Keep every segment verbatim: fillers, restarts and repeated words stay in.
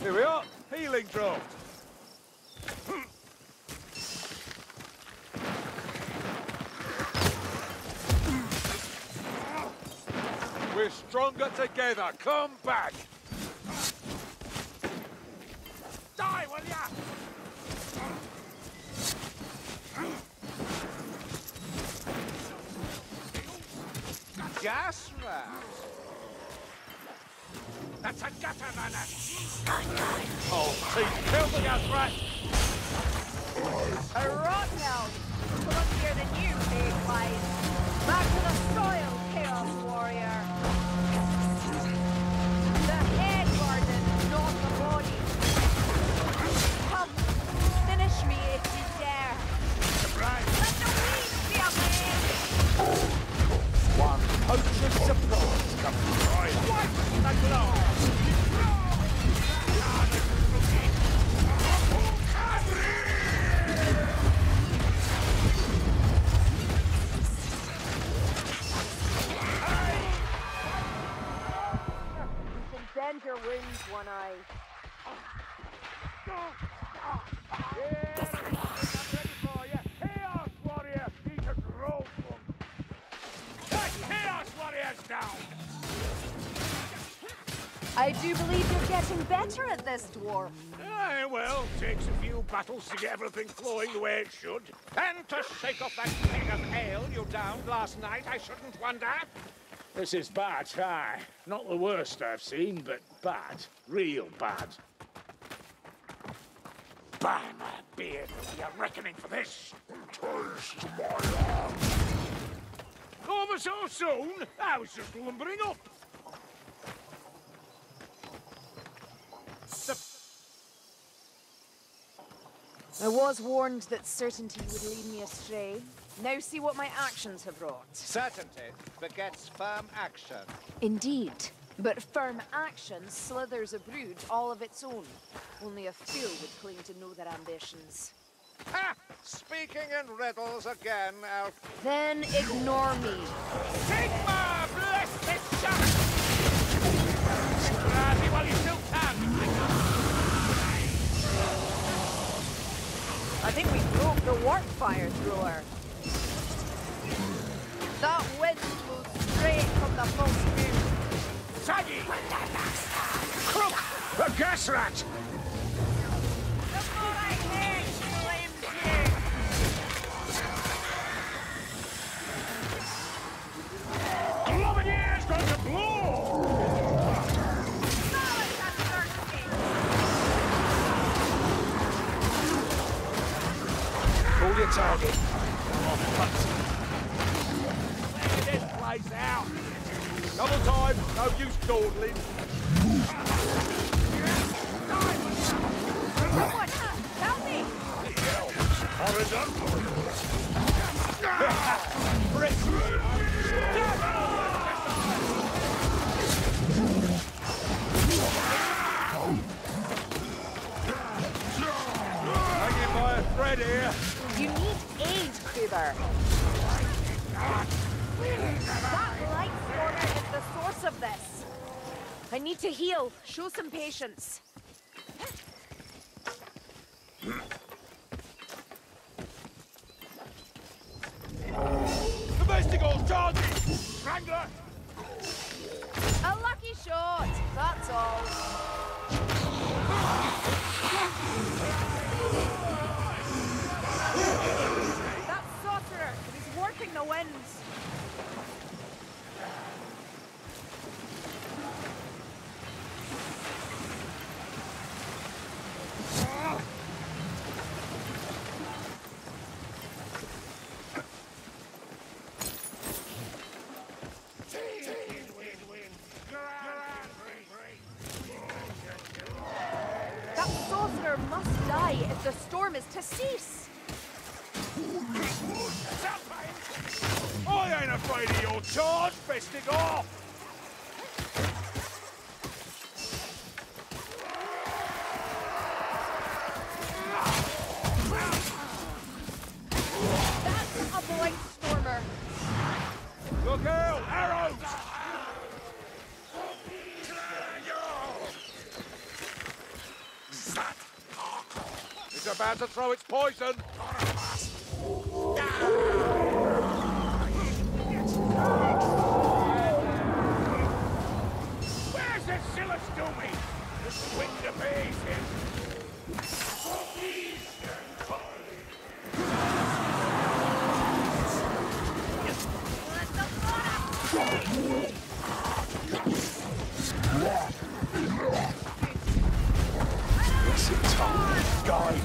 Here we are, healing draft. We're stronger together. Come back. Die, will ya? Gas rat. That's a gutter runner. Oh, please, kill the gas rat. A rot now. Luckier than you, big wise. Back to the soil, Chaos Warrior. The head garden, not the body. Come, finish me if you dare. Right. Let the weeds be a man. One poacher's surprise comes right. What? The glow. Bend your wings, One Eye. Chaos Warrior, need to grow from. The Chaos Warrior's down. I do believe you're getting better at this, dwarf. Aye, well, takes a few battles to get everything flowing the way it should. And to shake off that keg of ale you downed last night, I shouldn't wonder. This is bad, aye. Not the worst I've seen, but bad. Real bad. By my beard, you're reckoning for this. Taste my arm. Over so soon? I was just lumbering up. The I was warned that certainty would lead me astray. Now see what my actions have wrought. Certainty begets firm action. Indeed. But firm action slithers a brood all of its own. Only a fool would claim to know their ambitions. Ha! Speaking in riddles again, Elf. Then ignore me. Sigma, bless this shot! Grab me while you still can, I think we broke the warp fire thrower. That wind blew straight from the false moon. Saggy! Crook! The gas rat! The more I hate flames you! Globinier's going to blow! Solid and thirsty! Hold your target. Clear this place out. Double time, no use dawdling. Someone, help me! Horizontal. Hanging by a thread here. You need aid, Kruber. That light stormer is the source of this. I need to heal. Show some patience. Domestic old target! Wrangler! A lucky shot, that's all. That sorcerer, he's working the winds. That sorcerer must die if the storm is to cease. I ain't afraid of your charge, fisting off! That's a blight stormer. Look out! Arrows! He's about to throw its poison. Where's the Silastumi? The swing of faces. What's it time? Guy.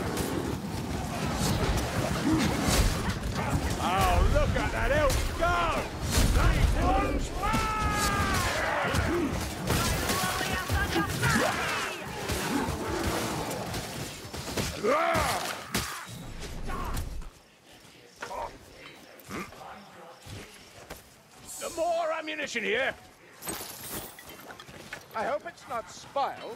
Oh, look at that elk go! Nice one, Some more ammunition here. I hope it's not spoiled.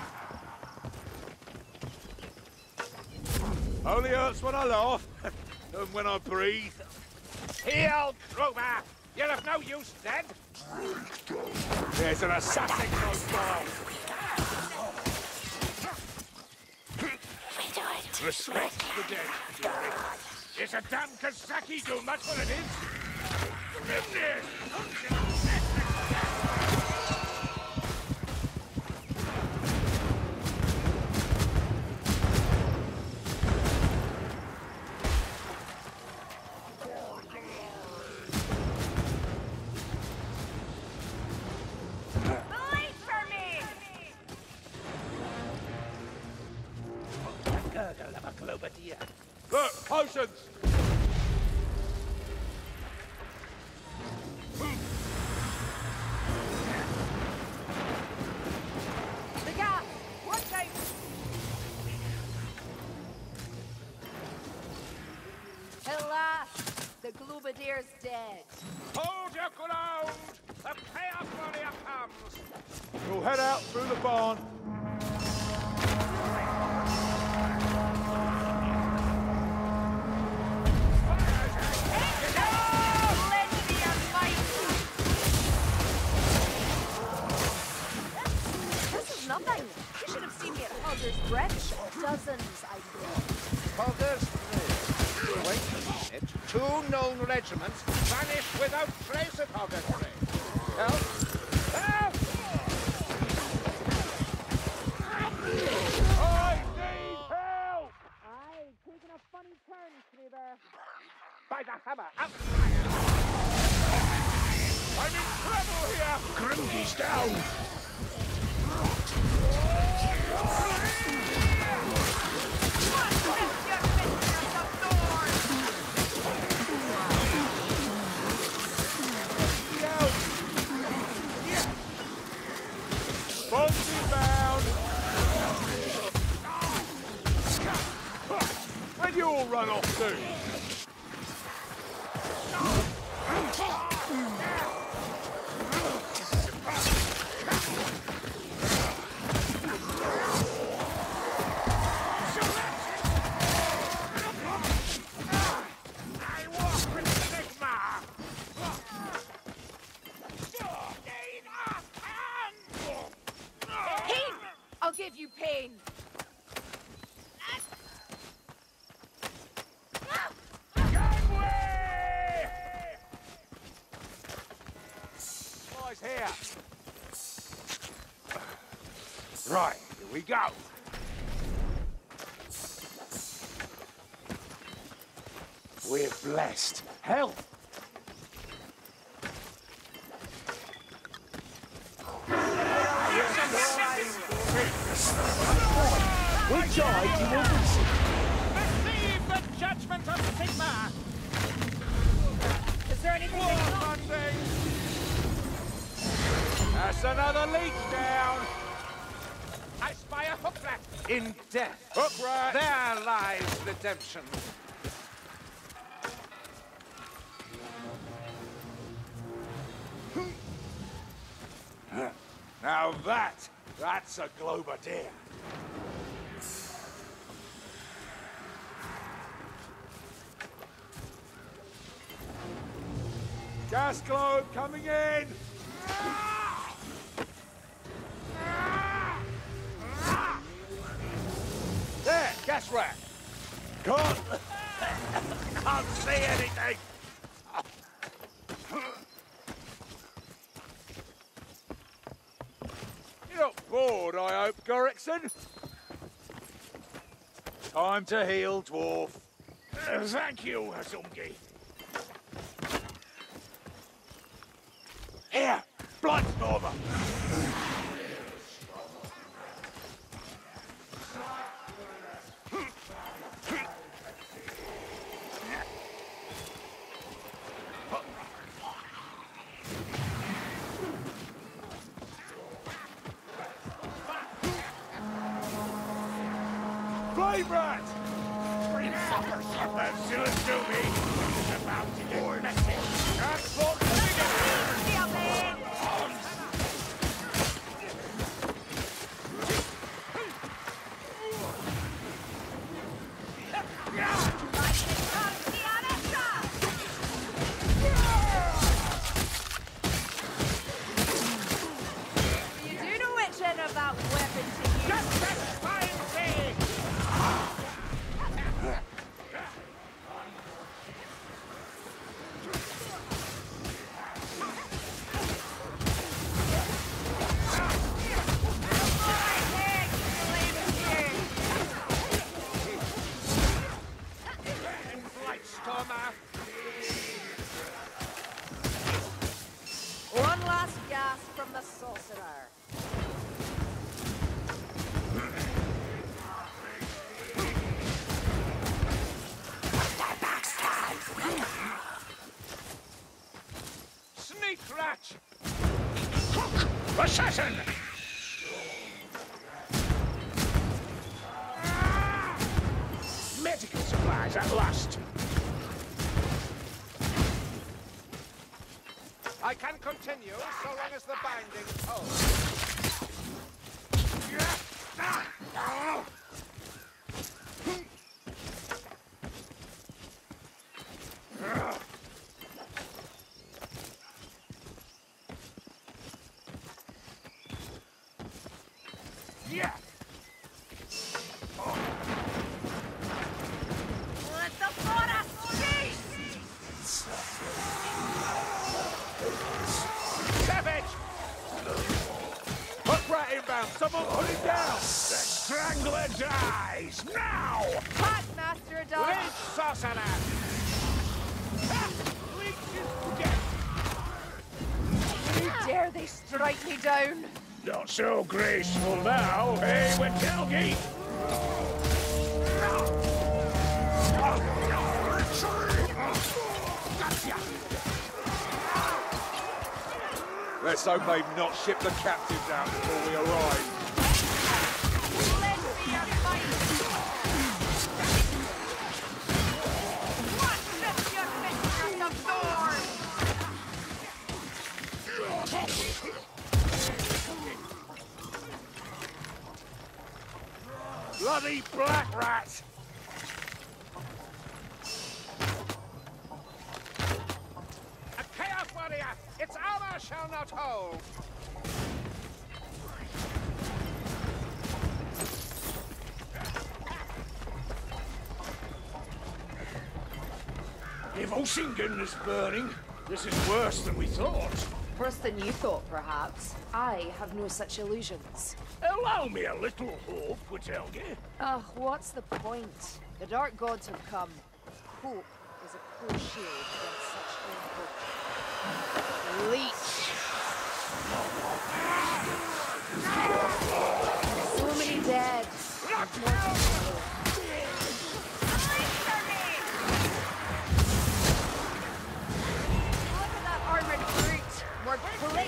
Only hurts when I laugh, and when I breathe. Here, old crowbar! You're of no use dead. There's an assassin close by. Respect the dead, Fury. It's a damn Kazaki doom, that's what it is. Grimness! Look, potions! The gap! Watch out! Alas, the Globadier's dead. Hold your ground! The Chaos Warrior comes! We'll head out through the barn. This is nothing. You should have seen me at Hogger's breath shop. Dozens, I think. Hoggers three. Wait a minute. Two known regiments vanished without trace of Hogger three. Help! Help! I need help! Aye, taking a funny turn, Schreiber. By the hammer, out! I'm in trouble here! Grimby's down! Bunty bound! Where'd you all run off to? I'll give you pain. Boys here. Right, here we go. We're blessed. Help! We died, you won't Receive the judgment of Sigma! Is there anything War they can do? funding! That's another leech down! I spy a hook rat! In death, Hook rat! there lies redemption. Now that, that's a Globadier. Gas globe coming in! There, gas glass rat. Can't... can't see anything. You're not bored, I hope, Gorrickson? Time to heal, dwarf. Uh, thank you, Hazungi. Here, Blightstormer. Flame rat! Green fuckers! That's still a me. It's about to get messy. Transport the You do know which end of that weapon to use. Just that fine thing! Blightstormer! One last gasp from the sorcerer. Sneak rat! Assassin! Medical supplies at last. I can continue so long as the binding's hold. Yeah. Let the forest cease! Savage! Hook rat inbound! Someone put him down! The Strangler dies! Now! Packmaster done! Leech sorcerer! Ha! Leech is dead! How dare they strike me down? Not so graceful now, eh, Witelgi? Gotcha! Let's hope they've not shipped the captives out before we arrive. Let me your fight! What sets your mistress of thorns? Bloody black rat! A chaos warrior! Its armor shall not hold! If Osingen is burning, this is worse than we thought. Worse than you thought, perhaps. I have no such illusions. Allow me a little hope, Witelgi. Ugh, what's the point? The Dark Gods have come. Hope is a poor shield against such ill hope. Leech! So many dead. More to follow. Look at that armored brute. More bullets.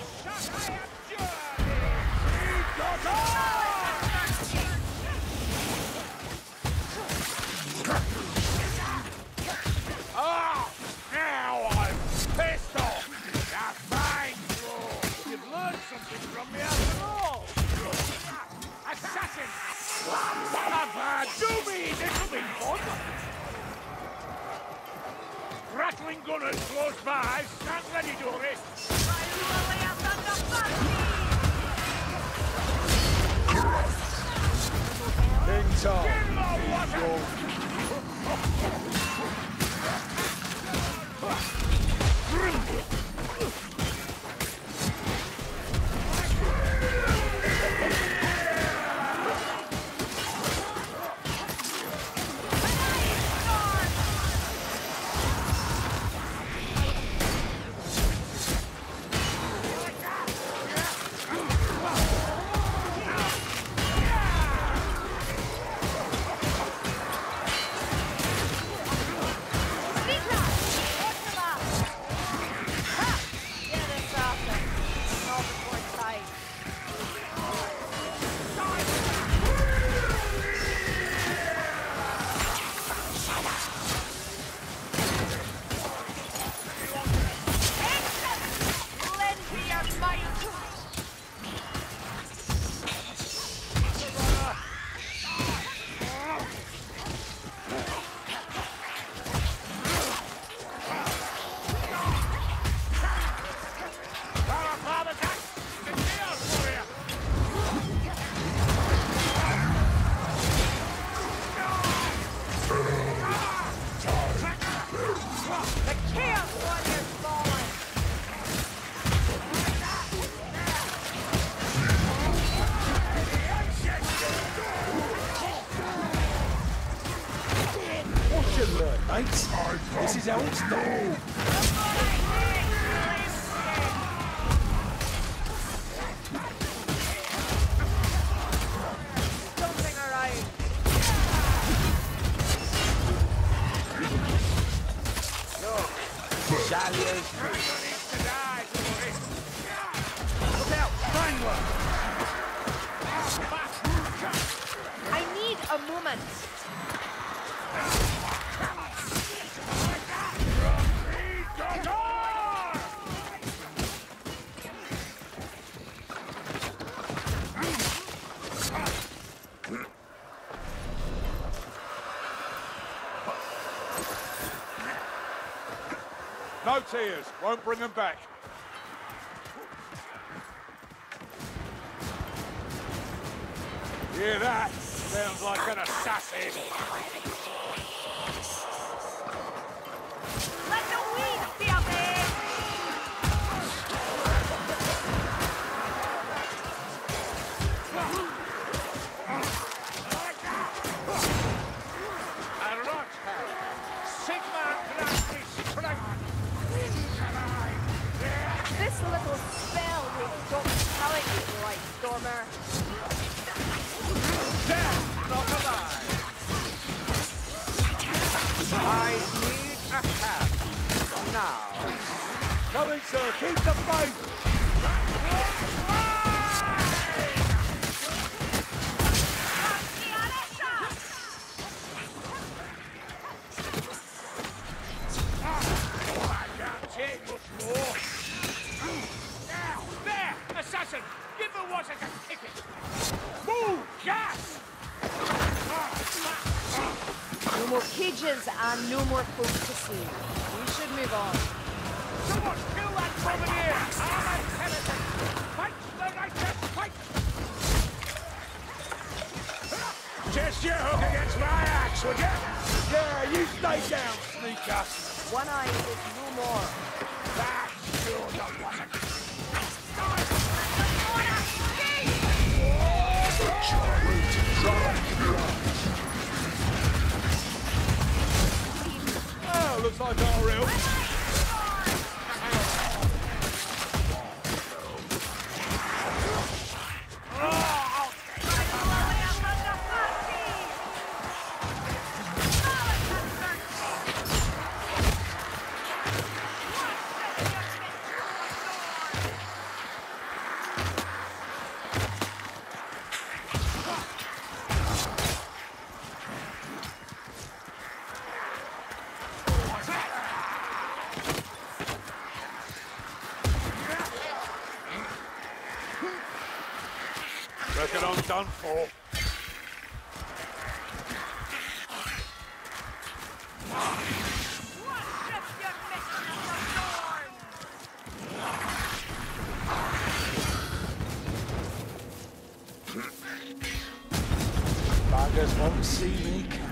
Oh, now I'm pissed off! Now fine, bro! You've learned something from me after all! Assassin! Papa, do me! This'll be fun! Rattling gunners close by! Stand ready, Doris! In time. Get low! Mates, this is how it's done. I need a moment. No tears. Won't bring them back. Hear that? Sounds like an assassin. Let the weed be up there. A rot hell. Sigmar Grandis strength. This little spell will stop telling you, like Stormer. Death, not alive. I need a hand. Now. Coming, sir. Keep the faith. I can't take much more. Now, there, assassin. Give the water a kick it. Move, gas. No more cages and no more folk to see. We should move on. Someone kill that bombardier! I'm a penitent! Fight the righteous fight! Just you hook against my axe, would you? Yeah, you stay down, sneaker. One eye is no more. That's sure not wasn't. Oh, looks like our real. Reckon I'm done for. Buggers won't see me